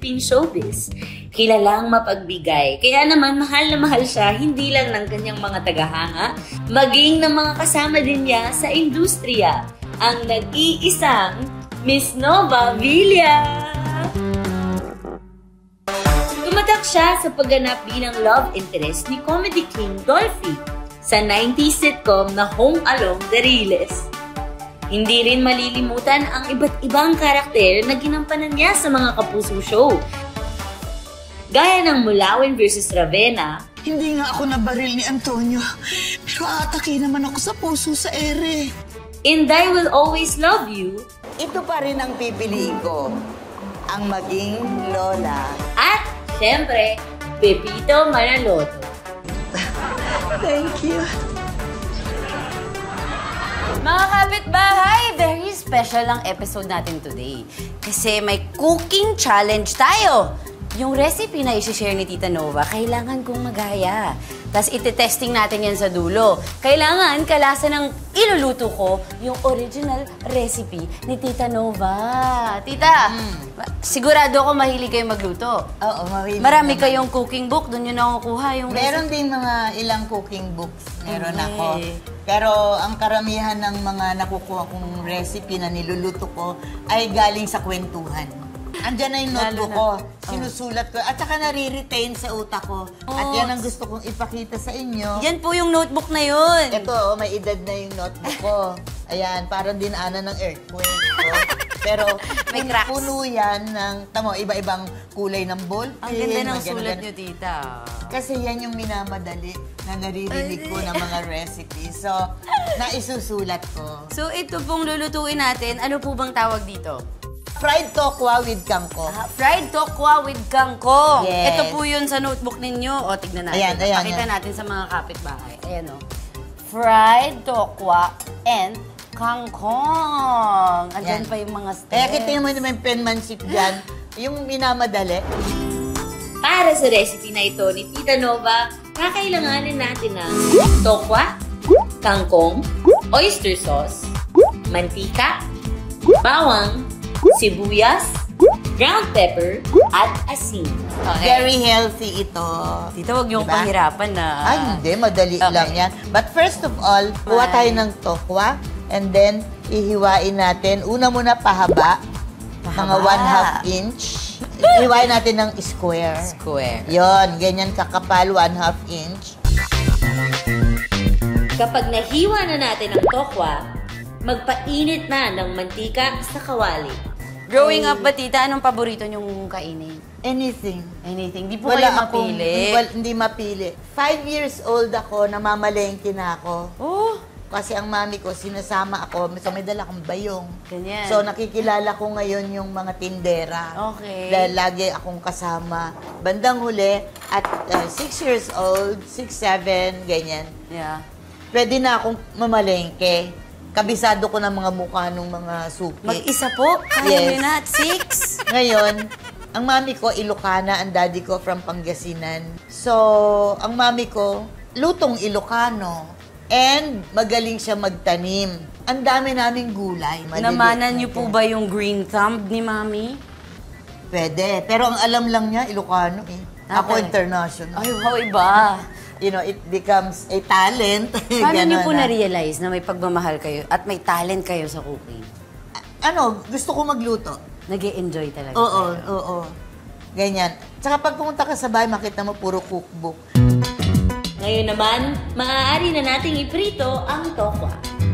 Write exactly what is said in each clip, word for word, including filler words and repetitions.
Philippine showbiz. Kilalang mapagbigay. Kaya naman mahal na mahal siya hindi lang ng kanyang mga tagahanga, maging ng mga kasama din niya sa industriya. Ang nag-iisang Miss Nova Villa. Tumatak siya sa pagganap bilang love interest ni comedy king Dolphy sa nineties sitcom na Home Along the Riles. Hindi rin malilimutan ang iba't ibang karakter na ginampanan niya sa mga kapuso show. Gaya ng Mulawin versus Ravenna. Hindi nga ako nabaril ni Antonio, pero aatake naman ako sa puso sa ere. And I Will Always Love You. Ito pa rin ang pipiliin ko, ang maging lola. At, syempre, Pepito Manaloto. Thank you. Mga kapitbahay, very special ang episode natin today. Kasi may cooking challenge tayo. Yung recipe na isi-share ni Tita Nova, kailangan kong magaya. Tapos iti-testing natin yan sa dulo. Kailangan kalasa ng iluluto ko yung original recipe ni Tita Nova. Tita, mm. sigurado ako mahilig kayo magluto. Oo, mahilig. Marami naman. kayong cooking book, doon yun nakukuha yung Meron recipe. din mga ilang cooking books. Meron Okay. ako. Pero ang karamihan ng mga nakukuha kong recipe na niluluto ko ay galing sa kwentuhan. Andyan na yung notebook ko. Sinusulat ko. At saka nare-retain sa utak ko. At yan ang gusto kong ipakita sa inyo. Yan po yung notebook na yun. Ito, oh, may edad na yung notebook ko. Ayan, parang dinaanan ng earthquake. Oh. Pero May pun- cracks. puno yan ng, tamo, iba-ibang kulay ng ballpen. Ang ganda ng mga sulat ganun-ganun. nyo, Tita. Kasi yan yung minamadali na naririnig ko ng mga recipes. So, naisusulat ko. So, ito pong lulutuin natin. Ano po bang tawag dito? Fried tokwa with kangkong. Ah, fried tokwa with kangkong. Yes. Ito po yun sa notebook ninyo. O, tignan natin. Ayan, ayan, Pakita ayan. natin sa mga kapitbahay. Ayan o. Fried tokwa and kangkong. Andyan Ayan. pa yung mga steps. Kaya kita mo naman yung penmanship dyan, yung minamadali. Para sa recipe na ito ni Tita Nova, kakailanganin natin ng tokwa, kangkong, oyster sauce, mantika, bawang, sibuyas, ground pepper, at asin. Okay. Very healthy ito. Tita, huwag yung Diba? pahirapan na. Ay, hindi. Madali Okay. lang yan. But first of all, kuha tayo ng tokwa and then ihiwain natin. Una muna pahaba, mga Pahaba. one half inch. Ihiwain natin ng square. Square. Yon, ganyan kakapal, one half inch. Kapag nahiwa na natin ang tokwa, magpainit na ng mantika sa kawali. Growing up ba, Tita, anong paborito niyong kainin? Anything. Anything. Di po kayo akong- mapili. wal- hindi mapili. Five years old ako, namamalengke na ako. Oh, Kasi ang mami ko, sinasama ako, so may dala akong bayong. ganyan. So nakikilala ko ngayon yung mga tindera. Okay. Dahil lagi akong kasama. Bandang huli, at uh, six years old, six, seven, ganyan. Yeah. Pwede na akong mamalengke. Kabisado ko ng mga mukha ng mga suki. Mag-isa po? Kaya Yes. nyo na at six? Ngayon, ang mami ko, Ilocana, ang daddy ko from Pangasinan. So, ang mami ko, lutong Ilocano. And magaling siya magtanim. Ang dami naming gulay. Maliliit Namanan niyo na po yan. ba yung green thumb ni Mami? Pwede. Pero ang alam lang niya, Ilocano eh. Ako Okay. international. Ay, wow, iba. You know, it becomes a talent. Paano niyo Ganon po na. na-realize na may pagmamahal kayo at may talent kayo sa cooking? Ano, gusto ko magluto. Nag-e-enjoy talaga Oo, kayo? oo. Ganyan. Tsaka pag pumunta ka sa bahay, makita mo puro cookbook. Ngayon naman, maaari na nating iprito ang tokwa.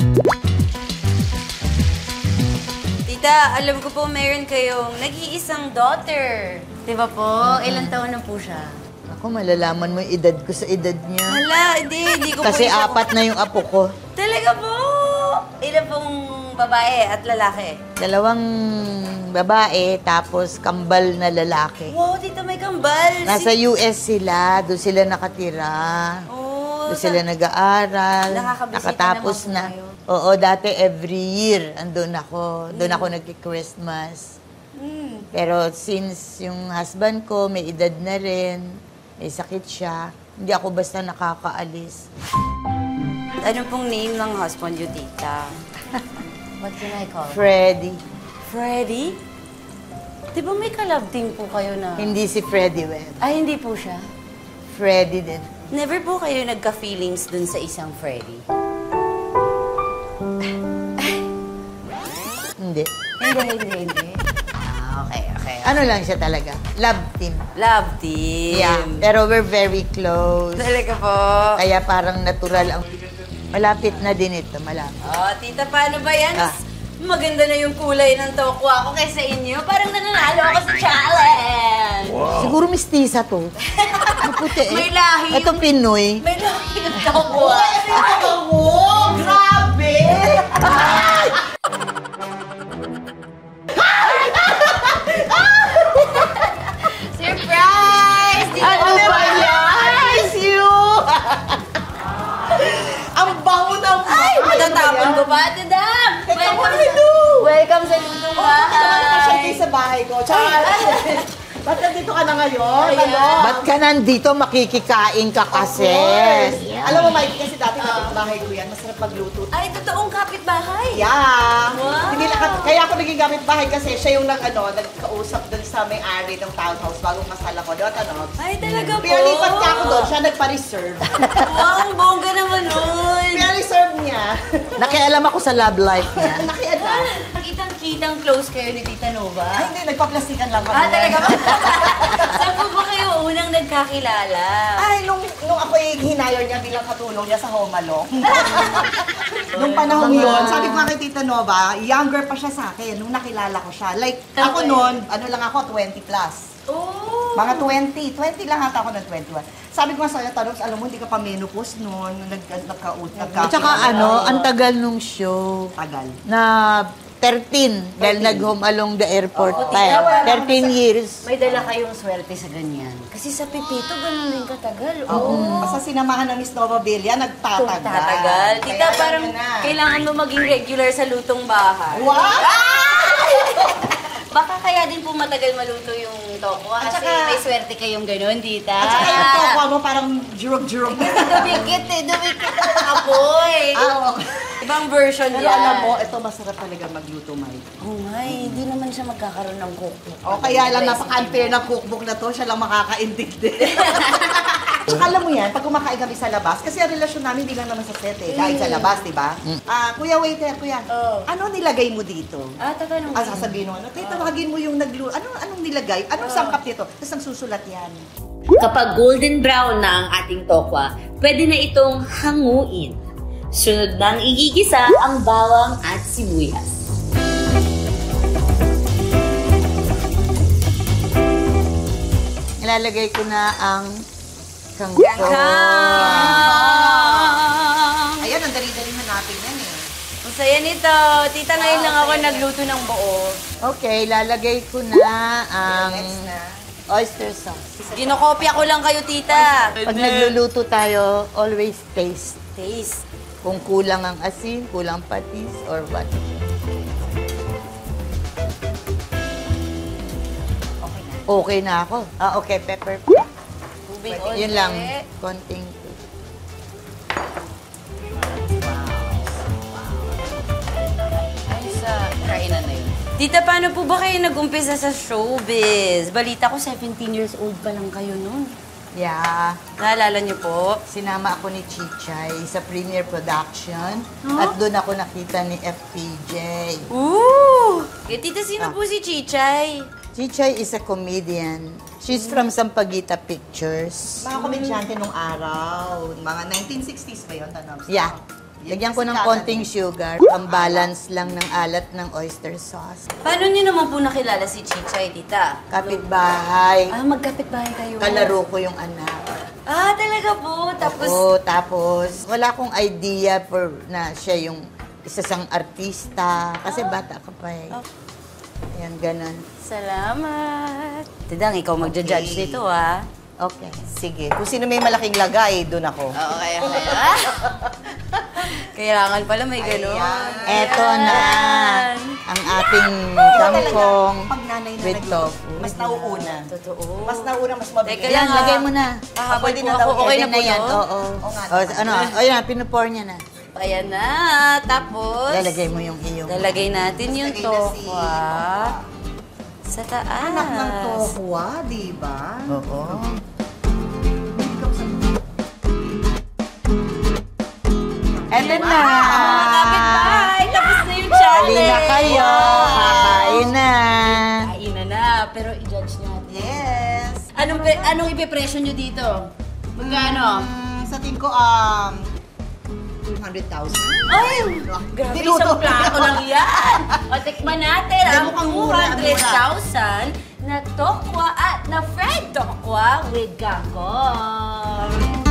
Tita, alam ko po meron kayong nag-iisang daughter. Di ba po? Ilang taon na po siya? Ako, malalaman mo yung edad ko sa edad niya. Hala, hindi. Hindi ko po Kasi ito- apat na yung apo ko. Talaga po? Ilan pong babae at lalaki? Dalawang babae, tapos kambal na lalaki. Wow, tita, may kambal. Nasa U S sila, doon sila nakatira. Oh, Doon sila nag-aaral. Nakakabisita Nakatapos naman po na. kayo. Oo, dati every year andun ako. Doon ako nagki-Christmas. Mm. Pero since yung husband ko may edad na rin, may sakit siya, hindi ako basta nakakaalis. Ano pong name ng husband you, tita? What can I call him? Freddy. Freddy? Di ba may ka-love team po kayo na... Hindi si Freddie Webb. Ay, hindi po siya? Freddie din. Never po kayo nagka-feelings dun sa isang Freddie? Hindi. Hindi, hindi, hindi. Ah, okay, okay. Ano lang siya talaga? Love team. Love team. Yeah. Pero we're very close. Talaga po. Kaya parang natural ang... Malapit na din ito, malapit. Oh, tita, paano ba yan? Ah. Maganda na yung kulay ng tokwa ko kaysa inyo. Parang nananalo ako sa challenge. Siguro mistisa to. Maputi eh. May lahi. Ito Pinoy. May lahi ng tokwa. Oh, grabe! Surprise! Ano ba yan? You! Ang bango ng Ay, matatapon ko ba, Tidam? Welcome, hello! welcome sa lutong bahay. sa bahay ko. Char! Ba't nandito ka na ngayon? Ano? Ba't ka nandito? Makikikain ka kasi. Alam mo, Mike, kasi dati kapitbahay ko yan. Masarap magluto. Ay, totoong kapitbahay. Yeah! Wow. Hindi lang, kaya ako naging kapitbahay kasi siya yung nag, ano, nagkausap dun sa may-ari ng townhouse bagong kasal ako. Di ba, tanong? Ay, talaga po. Pero lipat ka ako doon, siya nagpa-reserve. Wow, ang bongga naman nun. Pina-reserve niya. Nakialam ako sa love life niya. Nakiada. Kitang-kitang close kayo ni Tita Nova. Ay, hindi, nagpa-plastikan lang kami. Ah, talaga ba? Saan po ba kayo unang nagkakilala? Ay, nung, nung ako hinayar niya bilang katulong niya sa Home Alone. Nung panahon yun, sabi ko nga kay Tita Nova, younger pa siya sa akin nung nakilala ko siya. Like, ako noon, ano lang ako, twenty plus. Oh! Mga twenty. twenty lang ata ako ng twenty-one. Sabi ko nga sa'yo, Tanong, alam mo, hindi ka pa menopause noon. Nag, nagka-ut, nagka At saka ano, ang tagal nung show. tagal. Na thirteen. Dahil nag-home along the airport Oo, pa. eh. tita, thirteen years. May dala kayong swerte sa ganyan. Kasi sa Pipito, ganun din katagal. Oo. Oo. Basta sinamahan ng Miss Nova Villa, nagtatagal. Tatagal. Tita, Kaya alam parang niyo na. kailangan mo maging regular sa lutong bahay. What? Baka kaya din po matagal maluto yung tokwa At kasi saka- may swerte kayong ganun, tita. At saka yung tokwa mo, parang jurog-jurog. Dumikit eh, dumikit ang apoy. Ah, okay. Ibang version Pero yan. alam mo, ito masarap talaga magluto, Mike. Oh my, hindi naman siya magkakaroon ng cookbook. O kaya lang napaka-unfair ng cookbook na to, siya lang makakaintindi. Tsaka alam mo yan, pag kumakain kami sa labas, kasi ang relasyon namin hindi lang naman sa set eh, kahit sa labas, di ba? Ah, kuya waiter, kuya, Oh. ano nilagay mo dito? Ah, tatanong. Ah, sasabihin mo, ano, tayo tawagin mo yung naglu... Ano, anong nilagay? Anong sangkap nito? Tapos nagsusulat yan. Kapag golden brown na ang ating tokwa, pwede na itong hanguin. Sunod nang igigisa ang bawang at sibuyas. Ilalagay ko na ang kangkong. Kang! Ayan, ang dali-dali hanapin yan eh. Ang saya nito. Tita, ngayon lang ako nagluto ng buo. Okay, lalagay ko na ang Next na. oyster sauce. Ginokopya ko lang kayo, tita. Pag nagluluto tayo, always taste. Taste. Kung kulang ang asin, kulang patis, or what. Okay na ako. Ah, okay, pepper. Tubig Yun onte. lang, konting. Ay, sa kainan na yun. Tita, paano po ba kayo nag-umpisa sa showbiz? Balita ko, seventeen years old pa lang kayo nun. Yeah. Naalala niyo po? Sinama ako ni Chichay sa Premier Production. At doon ako nakita ni F P J. Ooh! Eh, tita, sino po si Chichay? Chichay is a comedian. She's from Sampaguita Pictures. Mga komedyante nung araw, mga nineteen sixties ba yun, Tanong? Yeah. Lagyan ko ng konting sugar. Pang-balance lang ng alat ng oyster sauce. Paano niyo naman po nakilala si Chichay, tita? Kapitbahay. Ah, magkapit-bahay kayo. Kalaro ko yung anak. Ah, talaga po. Tapos, Oo, tapos wala akong idea for na siya yung isa sang artista. Kasi bata ka pa eh. Ayan, ganun. salamat. Tidang, ikaw magja-judge Okay. nito, ah. Okay. Sige, kung sino may malaking lagay, doon ako. Oo, kaya, kaya. Kailangan pala may gano'n. Eto na ang ating kangkong Pag nanay na with nagluto, tofu. mas nauuna. Totoo. Mas nauuna, mas mabilis. Teka Yan, lang, lagay ah. mo na. Kahabol Pwede po na ako. daw. Okay Pwede na po yan. yun? Oo. Oo nga. O, ano, o yan, pinupour niya na. Ayan na. Tapos, Lalagay mo yung iyong. lalagay natin yung Lagay na si- tokwa. Sa taas. Anak ng tokwa, di ba? Oo. Eto na! Mga kapitbahay, tapos na yung challenge. Halina kayo! Kakain na! Kain na na, pero i-judge natin. Yes. Anong, pe- anong ipipresyo nyo dito? Magkano? Mm, sa tingin ko, um, two hundred thousand. Ay! Grabe, Dinuto. isang plato lang yan! O, tikman natin Hindi, ang mukhang two mura, hundred mura. thousand na tokwa at na fried tokwa with gangkong.